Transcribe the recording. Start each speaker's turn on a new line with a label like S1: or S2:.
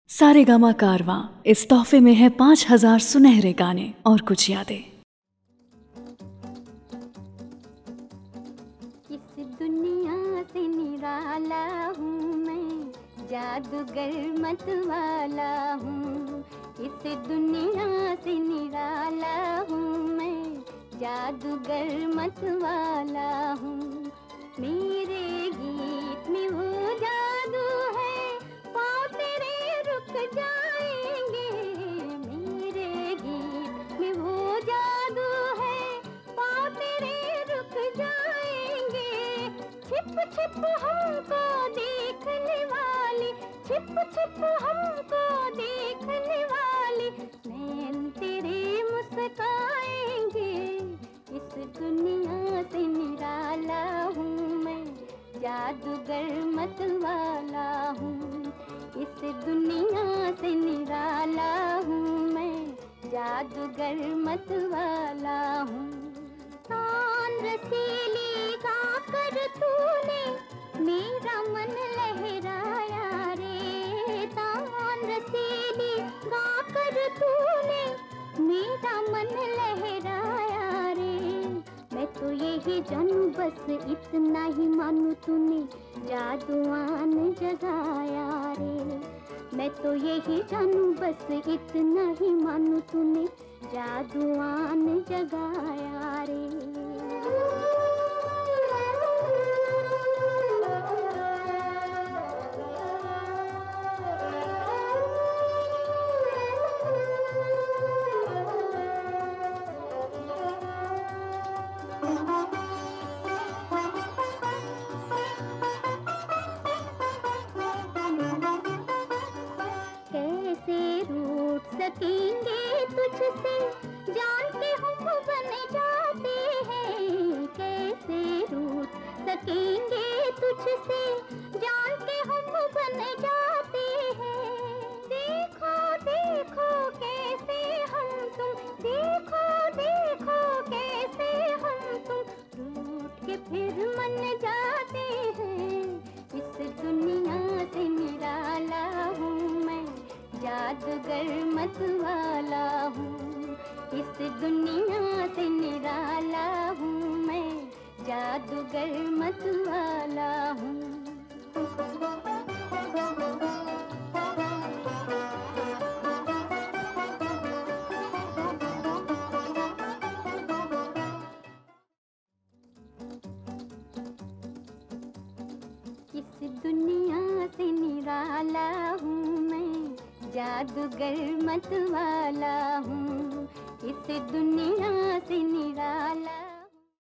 S1: सारेगामा कारवां इस तोहफे में है 5000 सुनहरे गाने और कुछ यादें।
S2: इस दुनिया से निराला हूँ मैं, जादूगर मतवाला हूँ। इस दुनिया से निराला हूँ मैं, जादूगर मतवाला हूँ। मेरे गीत में वो जादू है, पाँव तेरे रुक जाएंगे। मेरे गीत में वो जादू है, पाँव तेरे रुक जाएंगे। छिप छिप हमको देखने वाली, छिप छिप हमको देखने वाली, नैन तेरे मुस्काएंगे। इस दुनिया से निराला हूँ मैं, जादूगर मतवाला हूँ। इस दुनिया से निराला हूँ मैं, जादूगर मतवाला हूँ। तान रसीली गाकर तूने मेरा मन लहराया रे। तान रसीली गाकर तूने मेरा मन लहराया रे। मैं तो यही जानूं बस इतना ही मानूं, तूने जादूआन जगाया रे। मैं तो यही जानूं बस इतना ही मानूं, तूने जादूआन जगाया रे। सकेंगे तुझसे जान के हम बन जाते हैं। कैसे रूठ सकेंगे तुझसे जान के हम बन जाते हैं। देखो देखो कैसे हम तुम, देखो देखो कैसे हम तुम रूठ के फिर मन जाते हैं। इस दुनिया से निराला हूँ मैं, जादूगर मतवाला हूँ। इस दुनिया से निराला हूँ मैं, जादूगर मतवाला हूँ। इस दुनिया से निराला हूँ मैं, जादूगर मतवाला हूँ। इस दुनिया